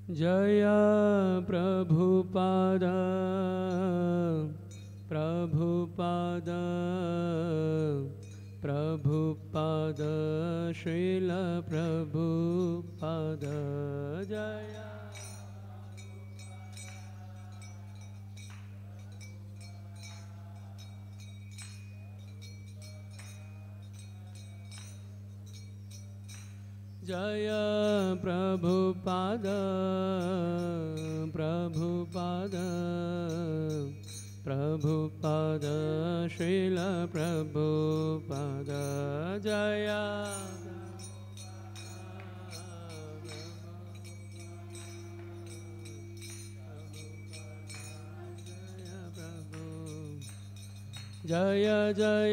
जय प्रभुपाद प्रभुपाद प्रभुपाद श्रील प्रभुपाद जय जय प्रभुपाद प्रभुपाद प्रभुपाद श्रील प्रभुपाद जय जय जय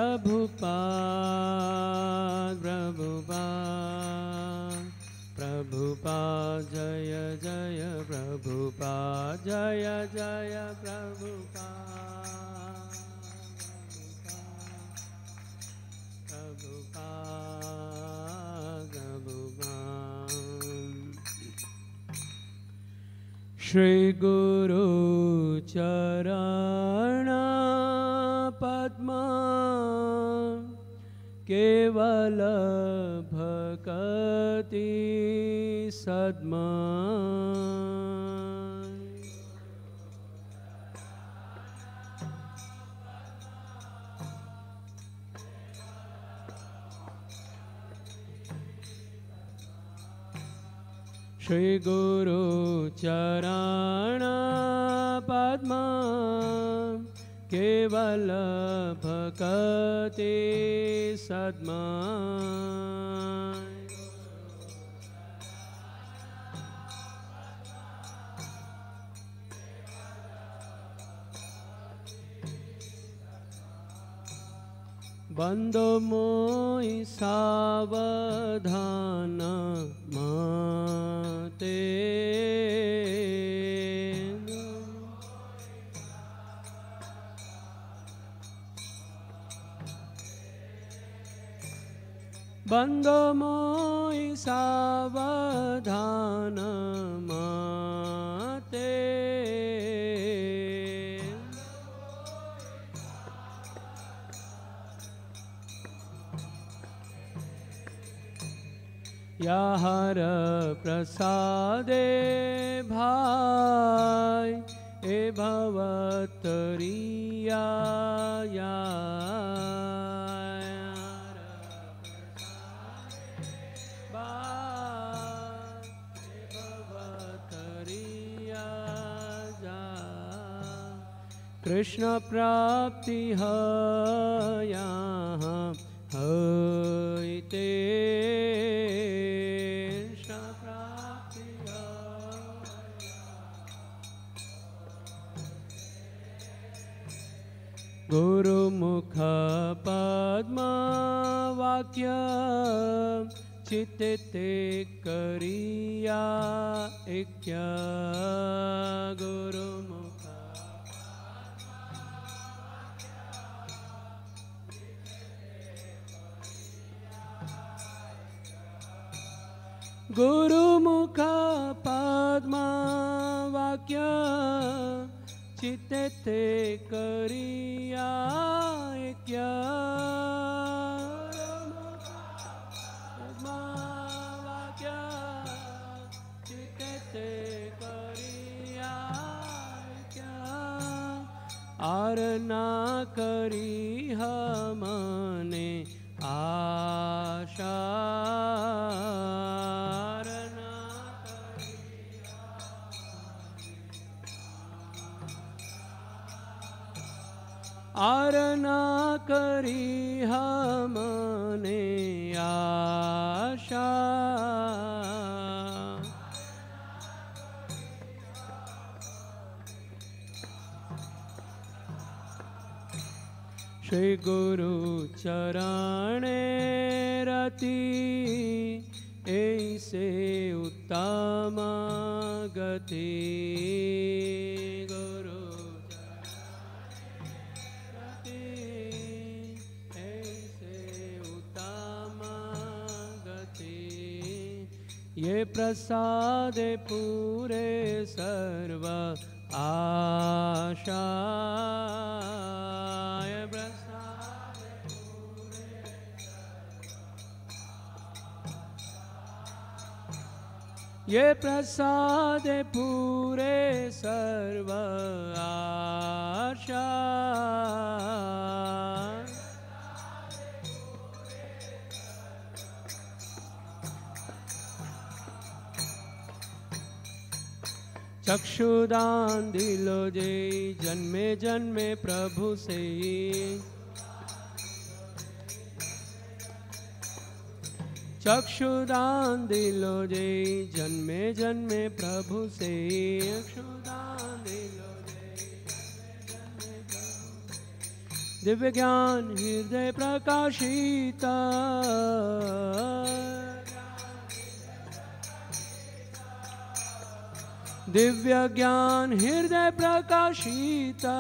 प्रभुपाद प्रभुपाद प्रभुपाद जय जय प्रभुपाद जय जय प्रभुपाद प्रभुपाद प्रभुपाद श्री गुरु चरण पद्मा केवल भक्ति सद्मा श्री गुरु चरण पद्मा केवल भक्ति सद्मा बंदो मोहि सावधान माते बंदो मोहि सावधान माते याहर प्रसादे भाई ए भवतरिया कृष्ण प्राप्ति है यहाँ होते कृष्ण प्राप्ति गुरुमुख पद्म वाक्य चित्ते करिया ऐक्य गुरुमुख गुरुमुख पद्म वाक्य चित्ते करिया ऐक्य पद्म वाक्य चित्ते करिया ऐक्य आर ना करी हमने आशा आर ना करी हमने आशा श्री गुरु चरणे रति ऐसे उत्तम गति गुरु ये प्रसादे पूरे सर्व आशा। ये प्रसादे पूरे ये प्रसादे पूरे सर्व आशा। चक्षुदान दिलो जे जन्मे जन्मे प्रभु से। चक्षुदान दिलो जे जन्मे जन्मे प्रभु से। चक्षुदान दिलो जे जन्मे प्रभु। दिव्य ज्ञान हृदय प्रकाशिता। दिव्य ज्ञान हृदय प्रकाशिता।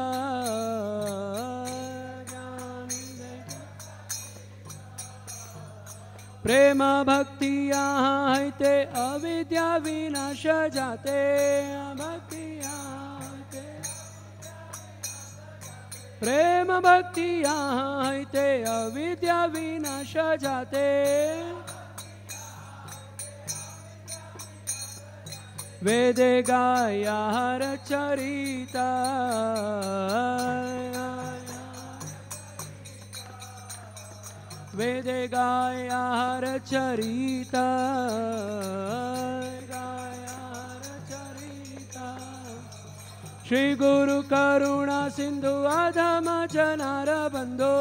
प्रेम भक्ति यहाँ है ते अविद्या विनाश जाते। भक्ति यहाँ ते प्रेम भक्ति यहाँ है ते अविद्या विनाश जाते। वेदे गाया हर चरिता। वेदे गाया हर चरिता। गाया हर चरिता। श्री गुरु करुणा सिंधु अधम जनार बंधो।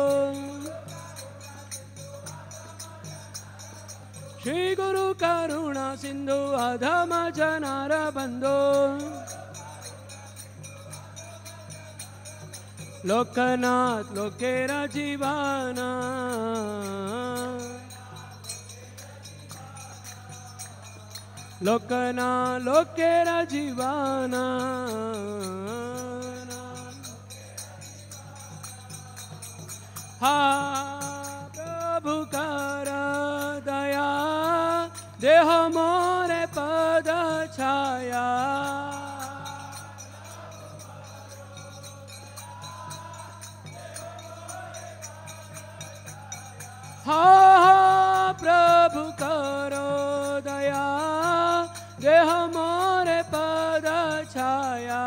श्री गुरु करुणा सिंधु अधम जनार बंधो। लोकनाथ लोकेरा जीवाना। लोकनाथ लोकेरा जीवाना। हा प्रभु कर दया देह मोरे पद छाया। हा प्रभु करो दया देह मोरे पद छाया।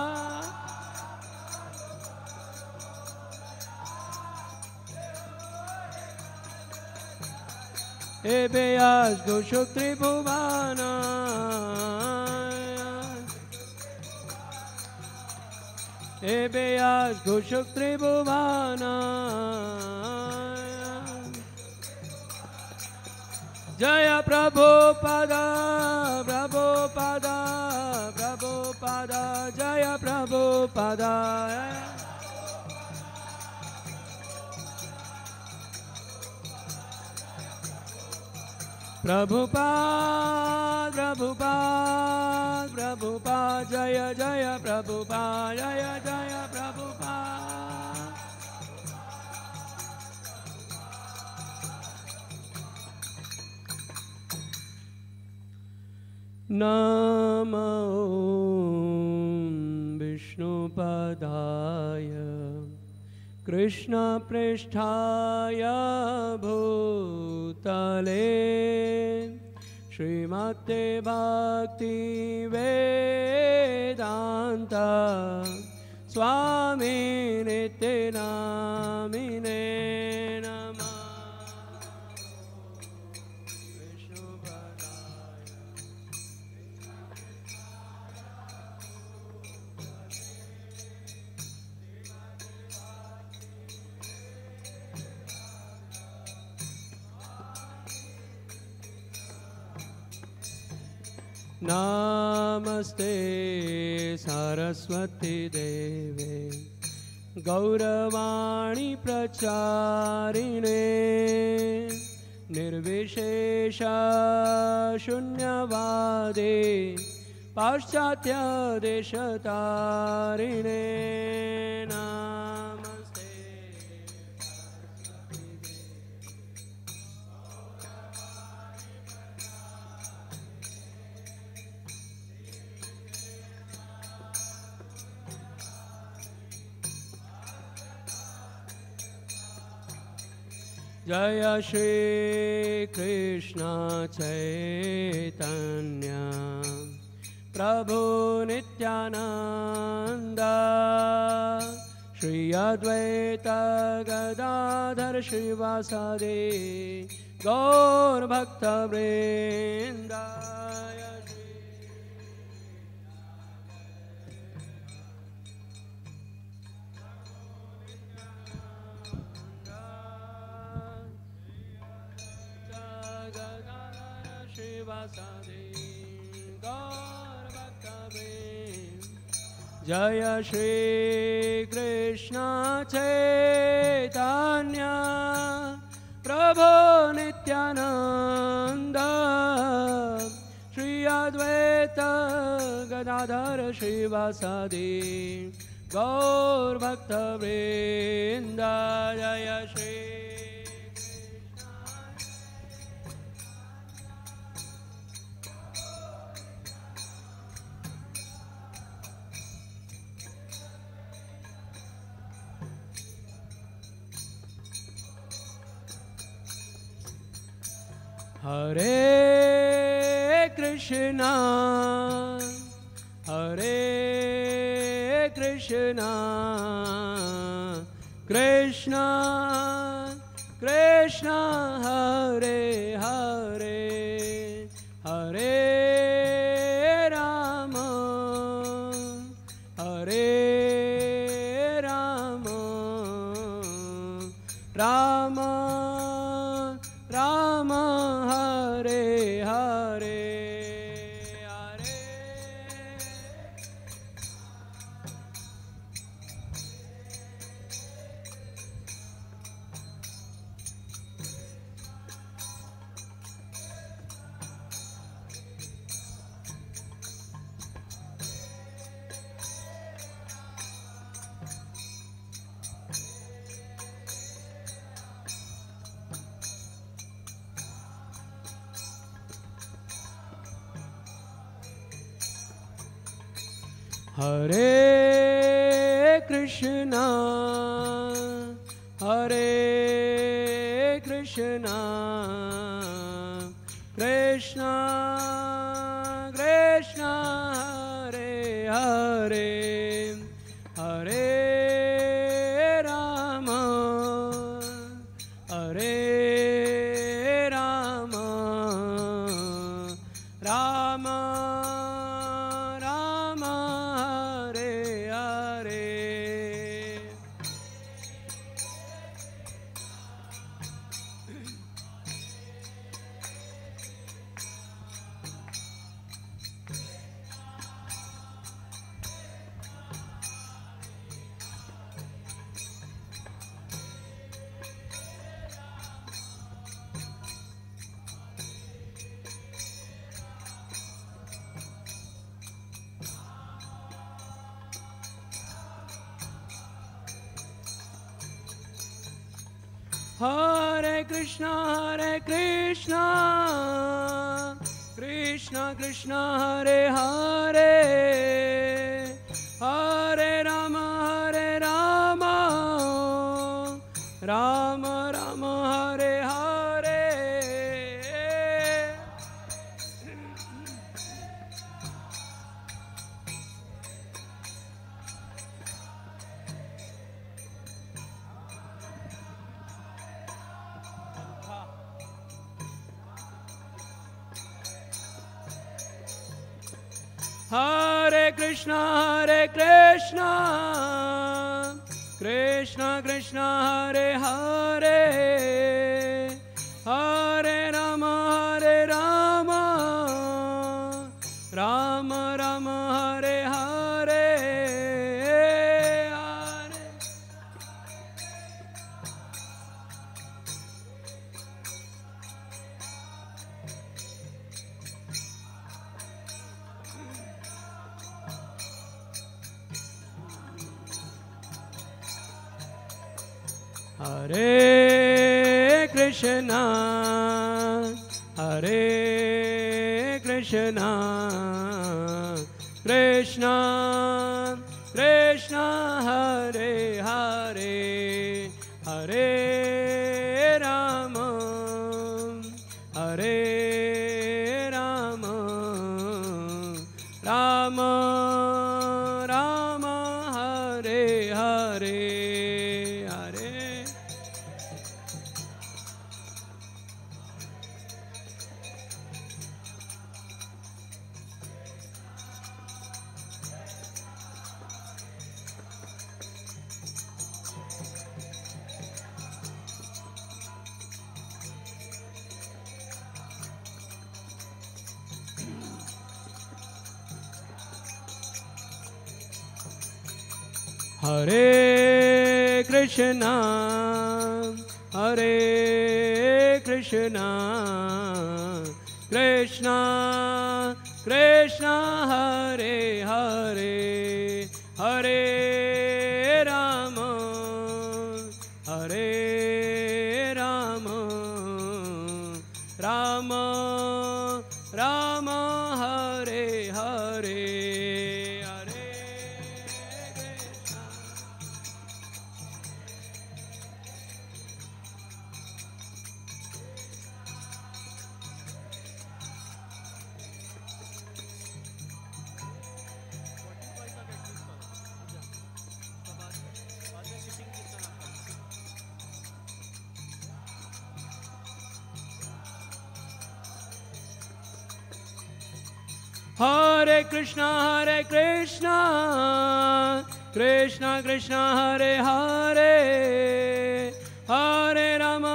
एबे आज घोषक त्रिभुवाना। एबे आज घोषक त्रिभुवाना। जय प्रभुपाद प्रभुपाद प्रभुपाद जय प्रभुपाद। प्रभुपाद प्रभुपाद प्रभुपाद जय जय प्रभुपाद जय जय प्रभुपाद। नमो विष्णुपदाय कृष्णप्रेष्ठाय भूतले श्रीमते भक्ति वेदांत स्वामी नित्य नामिने नमः। नमस्ते सरस्वती देवे गौरवाणी प्रचारिणे निर्विशेष शून्यवादे पाश्चात्य देशतारिणे। नमस्ते जय श्री कृष्ण चैतन्य प्रभु नित्यानंद श्री अद्वैत गदाधर श्रीवासादि गौर भक्त वृंद जय श्री कृष्ण चैतन्य प्रभु नित्यानंद श्री अद्वैत गदाधर श्रीवासादि गौर भक्त वृंद जय श्री हरे Krishna Krishna Krishna Hare Hare Hare Ram Ram Ram Hare Hare Hare Hare Krishna Krishna Krishna Hare Hare Hare Ram Ram Ram Hare Hare Hare Krishna Krishna Krishna Hare Hare Hare Ram Ram Ram Hare Hare Hare Krishna Krishna Krishna Hare Hare Hare Ram Ram Ram Hare Hare Hare Krishna Krishna Krishna Hare Hare Hare Ram Hare Krishna, Hare Krishna, Krishna Krishna, Hare Hare, Hare Rama, Hare Rama, Rama Rama, Hare Hare, Hare Krishna. Hare Krishna, Krishna Krishna, Hare Hare, Hare Rama,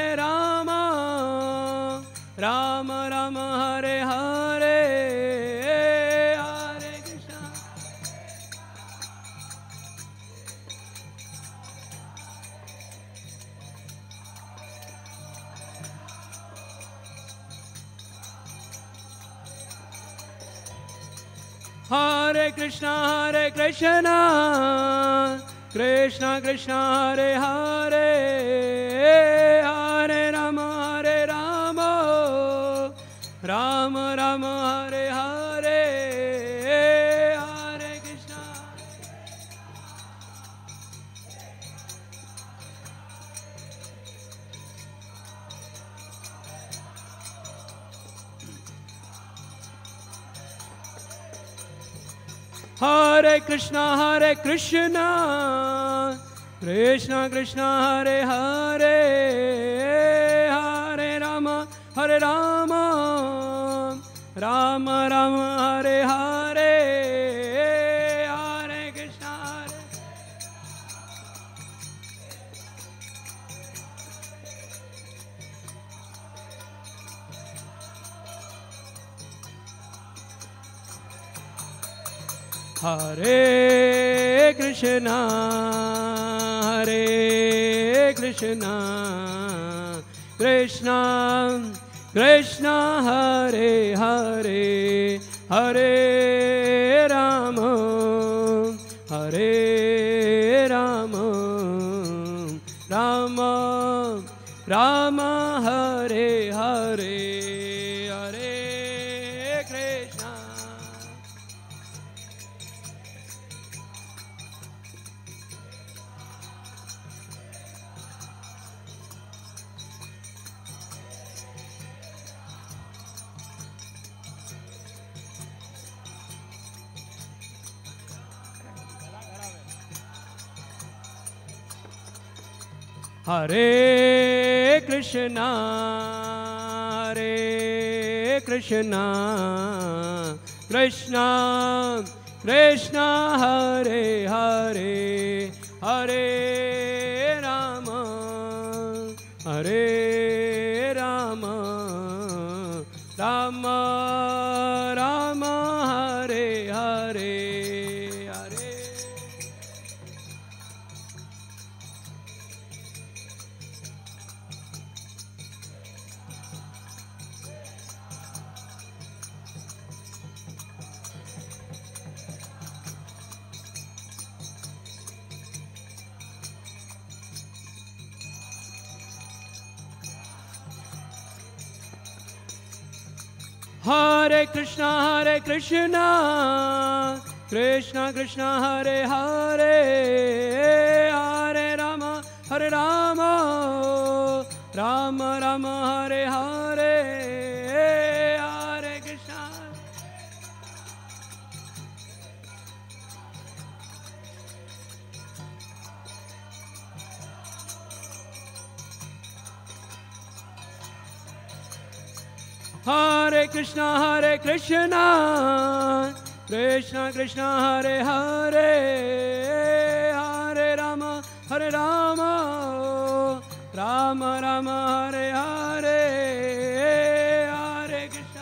Rama Rama, Hare Hare, Hare Krishna. Hare Krishna, Krishna Krishna, Hare Hare, Hare Rama, Rama Rama, Hare Hare, Hare Krishna. Hare Krishna, Krishna Krishna, Hare Hare, Hare Rama, Rama Rama, Hare Hare, Hare Krishna. Hare Krishna, Krishna Krishna, Hare Hare, Hare Rama, Rama Rama, Hare Hare, Hare Krishna. Hare Krishna, Krishna Krishna, Hare Hare, Hare Rama, Rama Rama, Hare Hare, Hare. Hare Krishna, Krishna Krishna, Hare Hare, Hare Rama, Rama Rama, Hare Hare, Hare Krishna. Hare Krishna, Krishna Krishna, Hare Hare, Hare Rama, Rama Rama, Hare Hare, Hare Krishna.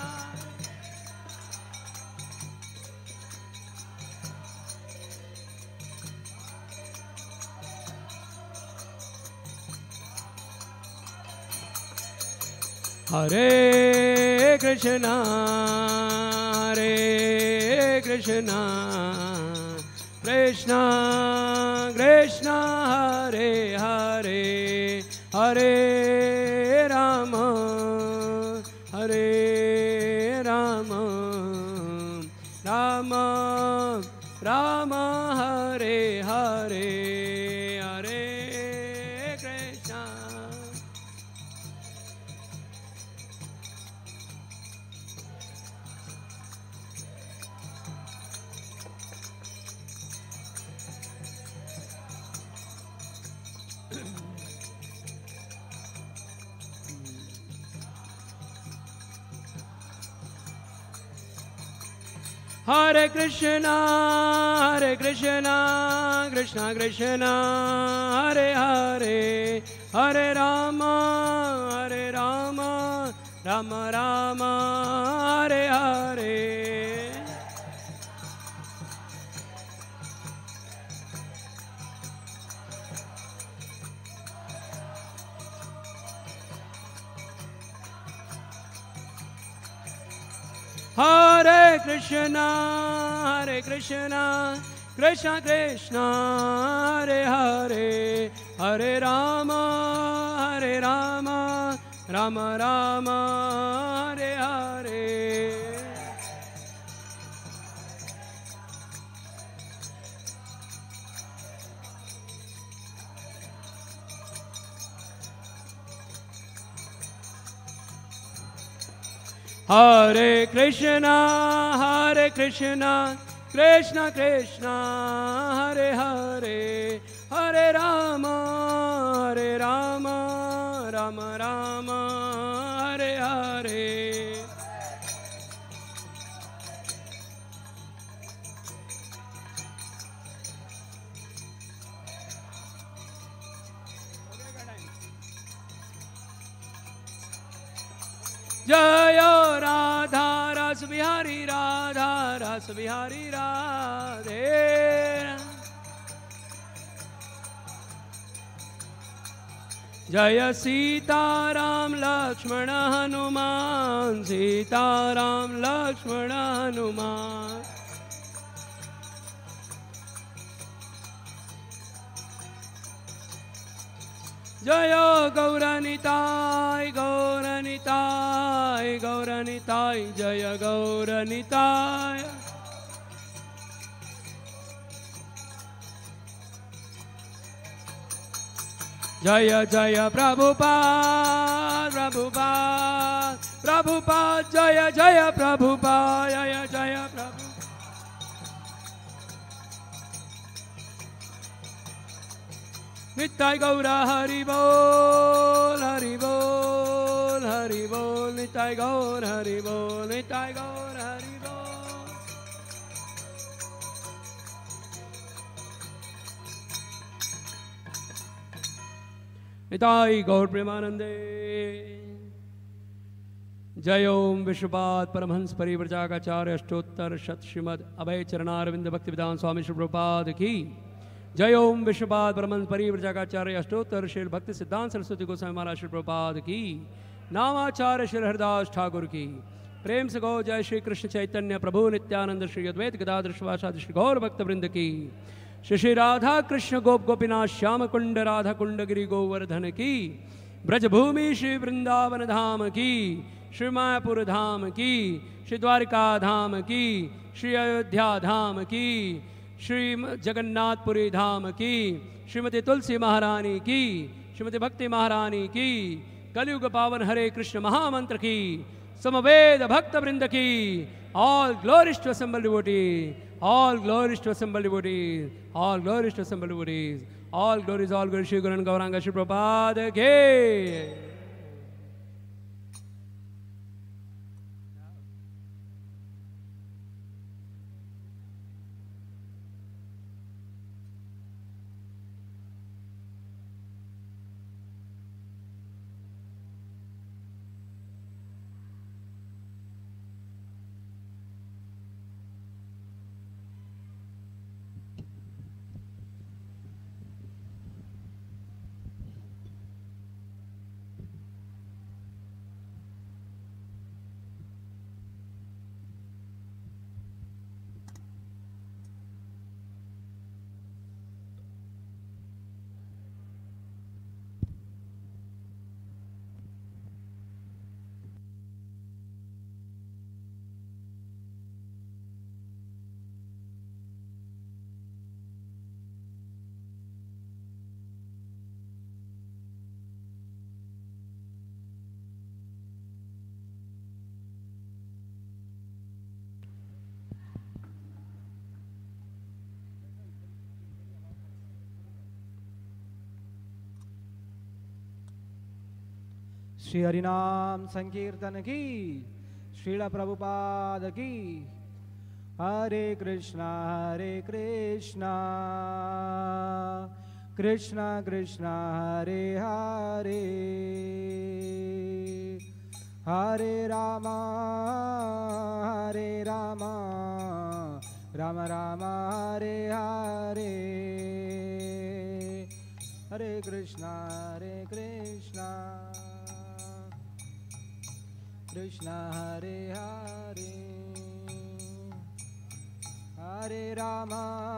Hare Krishna, Hare Krishna, Krishna Krishna, Hare Hare, Hare Rama, Hare Rama, Rama Rama, Hare Hare, Hare Krishna. Hare Krishna, Hare Krishna, Krishna Krishna, Hare Hare, Hare Rama, Hare Rama, Rama Rama, Hare Hare. Hare Krishna, Hare Krishna, Krishna Krishna, Hare Hare, Hare Rama, Hare Rama, Rama Rama, Hare Hare. Hare Krishna, Hare Krishna, Krishna Krishna, Hare Hare, Hare Rama, Hare Rama, Rama Rama, Hare Hare. Jaya Radha Ras Bihari Radha Ras Bihari Radhe. Jaya Sita Ram Lakshmana Hanuman, Sita Ram Lakshmana Hanuman. Jaya Gauranitai, Gauranitai, Gauranitai, Jaya Gauranitai. Jaya Jaya Prabhupada, Prabhupada, Prabhupada, Jaya Jaya Prabhupada, Jaya Jaya Prabhupada. Nittai Gaura Hari Bol, Hari Bol, Hari Bol, Nittai Gaur Hari Bol, Nittai Gaur Hari Bol. Nittai Gaur Premanande. Jai Om Vishwapad Paramhans Parivrajagacharya Ashtottar Shat Srimad Abhay Charanarvind Bhaktivedanta Swami Shri Prabhupada ki. जय ओम विश्वपाद ब्रह्मन परिव्रजकाचार्य अष्टोत्तर श्री भक्ति सिद्धांत सरस्वती गोस्वामी महाराज श्री प्रभुपाद की नामाचार्य श्री हरिदास ठाकुर की प्रेम से गो जय श्री कृष्ण चैतन्य प्रभु नित्यानंद श्री अद्वैत गदाधर श्रीवासादि श्री गौर भक्त वृंद की श्री श्री राधा कृष्ण गोप गोपीनाथ श्याम कुंड राधा कुंड गिरी गोवर्धन की ब्रजभूमि श्री वृंदावन धाम की श्री मायापुर धाम की श्री द्वारिका धाम की श्री अयोध्या धाम की श्री जगन्नाथपुरी धाम की श्रीमती तुलसी महारानी की श्रीमती भक्ति महारानी की कलयुग पावन हरे कृष्ण महामंत्र की समवेद भक्त वृंद की all glories to assemble devotees, all glories to assemble devotees, all glories to assemble devotees, all glories Shri Guru Gauranga Shri Prabhupada के। श्री हरिनाम संकीर्तन की, श्रील प्रभुपाद की। हरे कृष्णा कृष्णा कृष्णा हरे हरे, हरे राम राम राम हरे हरे। हरे कृष्णा कृष्णा हरे हरे, हरे राम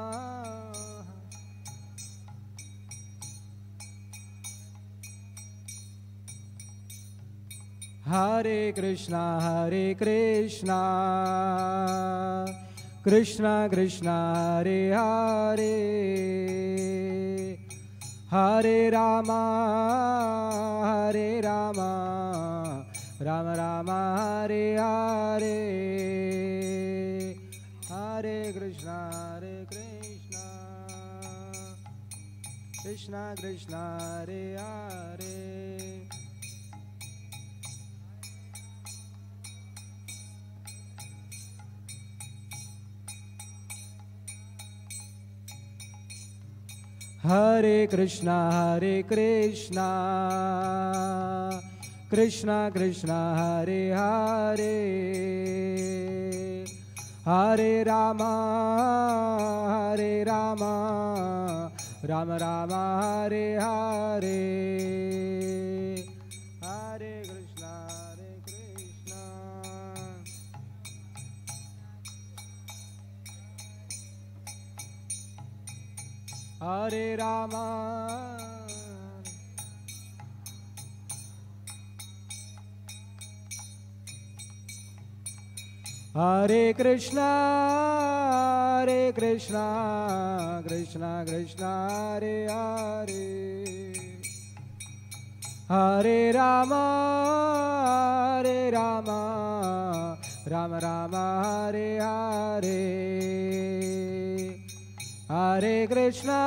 हरे कृष्णा कृष्णा कृष्णा हरे हरे, हरे राम राम राम हरे हरे। हरे कृष्णा कृष्णा कृष्णा हरे हरे, हरे कृष्णा कृष्णा कृष्णा हरे हरे, हरे राम राम राम हरे हरे। हरे कृष्णा हरे राम हरे कृष्णा कृष्णा कृष्णा हरे हरे, हरे राम राम राम हरे हरे। हरे कृष्णा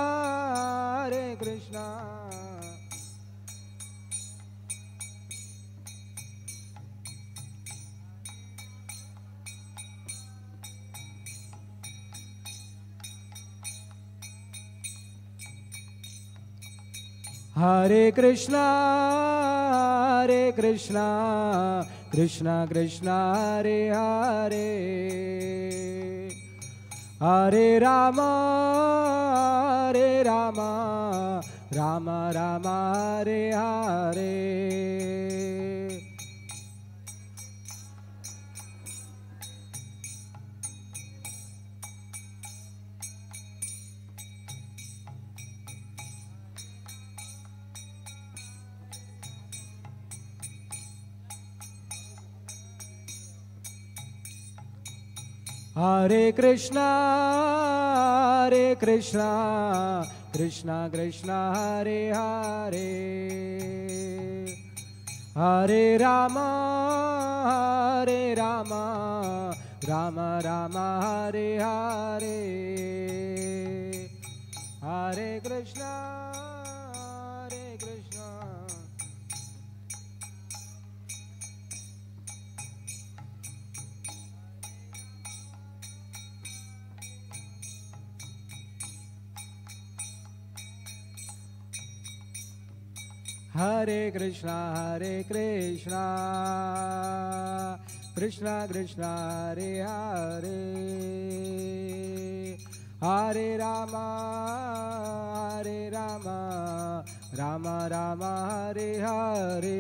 हरे कृष्णा कृष्णा कृष्णा हरे हरे, हरे राम राम राम हरे हरे। हरे कृष्णा कृष्णा कृष्णा हरे हरे, हरे राम राम राम हरे हरे। हरे कृष्णा हरे कृष्णा कृष्णा कृष्णा हरे हरे, हरे राम राम राम हरे हरे।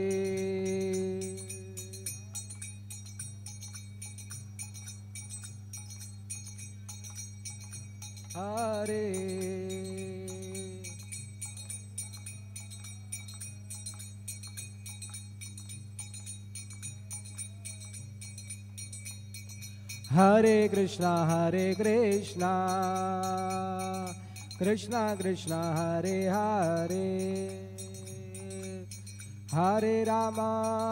हरे हरे कृष्णा कृष्णा कृष्णा हरे हरे, हरे Ram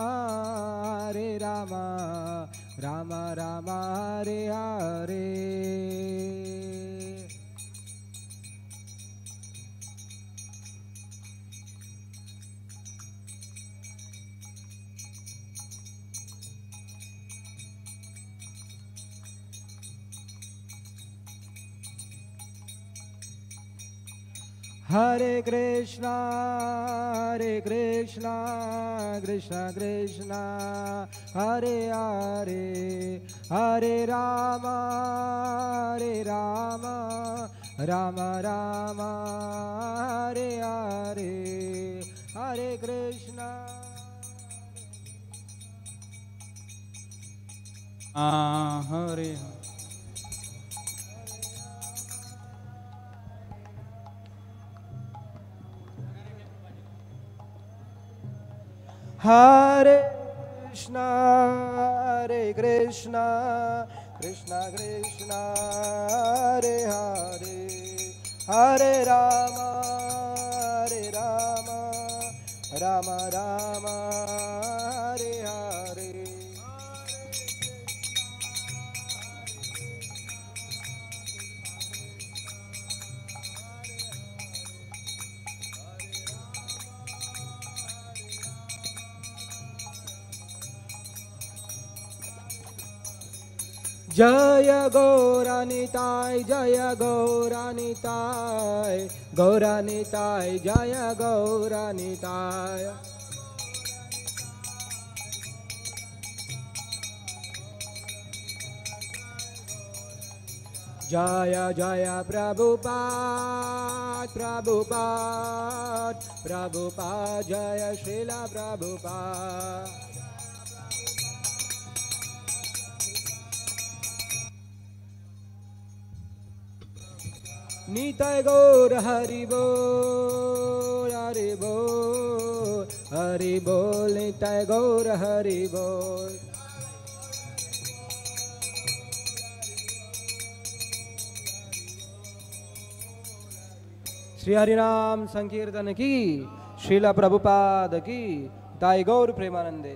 Ram Ram Hare Hare. Hare Krishna, Krishna Krishna, Hare Hare, Hare Rama, Rama Rama, Hare Hare, Hare Krishna. Hare Hare Krishna, Krishna Krishna, Hare Hare, Hare Rama, Rama Rama, Hare Hare. Jaya Gauranitai, Jaya Gauranitai, Gauranitai, Jaya Gauranitai. Jaya Jaya Prabhupada, Prabhupada, Prabhupada, Jaya Srila Prabhupada. Nitai Gaur Hari Bol, Hari Bol, Hari Bol, Nitai Gaur Hari Bol. Shri हरिनाम संकीर्तन की, श्रीला प्रभुपाद की, ताई गौर प्रेमानंदे।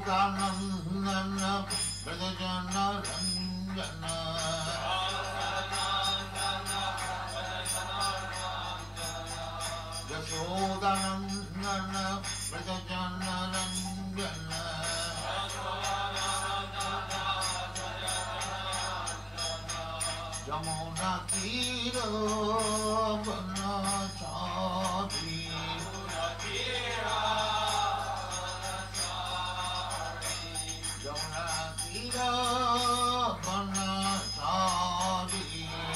यशोदानंदन व्रजजन रंजन यशोदानंदन व्रजजन रंजन यमुना तीर बनचारी यमुना तीर बनचारी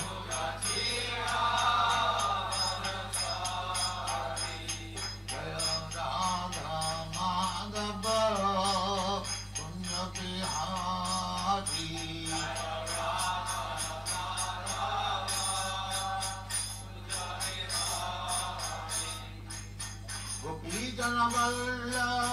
जय राधा माधव पुण्य बिहारी गोपी जन वल्लभ